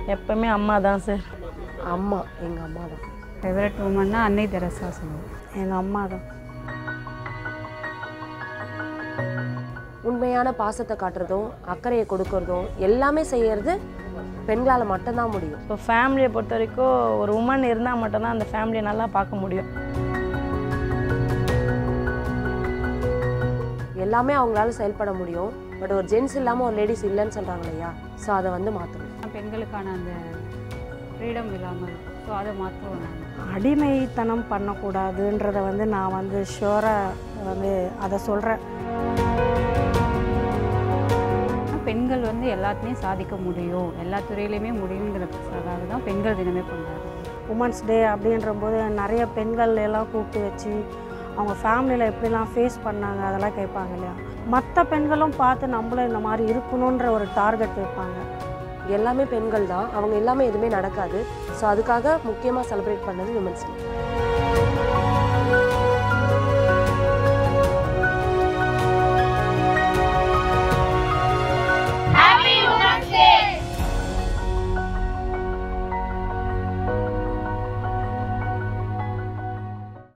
எப்பவுமே அம்மா தான் சார். அம்மா, எங்கள் அம்மா தான். ஃபேவரட் உமன்னா அன்னை தெரசா சொல்லுவோம். எங்கள் அம்மா தான். உண்மையான பாசத்தை காட்டுறதும் அக்கறையை கொடுக்கறதும் எல்லாமே செய்யறது பெண்களால் மட்டும்தான் முடியும். இப்போ ஃபேமிலியை பொறுத்த வரைக்கும் ஒரு உமன் இருந்தால் மட்டும்தான் அந்த ஃபேமிலியை நல்லா பார்க்க முடியும். எல்லாமே அவங்களால செயல்பட முடியும். பட் ஒரு ஜென்ஸ் இல்லாமல் ஒரு லேடிஸ் இல்லைன்னு சொல்கிறாங்க இல்லையா? ஸோ அதை வந்து மாற்றணும். பெண்களுக்கான அந்த ஃப்ரீடம் இல்லாமல், ஸோ அதை மாற்றுவோம். அடிமைத்தனம் பண்ணக்கூடாதுன்றதை வந்து நான் வந்து ஷுவராக வந்து அதை சொல்கிறேன். பெண்கள் வந்து எல்லாத்தையும் சாதிக்க முடியும், எல்லா துறையிலையுமே முடியுங்கிறதுக்காக தான் பெண்கள் தினமே கொண்டாடுறோம். உமன்ஸ் டே அப்படின்றபோது நிறைய பெண்கள் எல்லாம் கூப்பிட்டு வச்சு அவங்க ஃபேமிலியில் எப்படிலாம் ஃபேஸ் பண்ணாங்க அதெல்லாம் கேட்பாங்க இல்லையா? மற்ற பெண்களும் பார்த்து நம்மளும் இந்த மாதிரி இருக்கணுன்ற ஒரு டார்கெட் வைப்பாங்க. எல்லாமே பெண்கள் தான், அவங்க எல்லாமே எதுவுமே நடக்காது. ஸோ அதுக்காக முக்கியமாக செலிப்ரேட் பண்ணது விமன்ஸ் டே.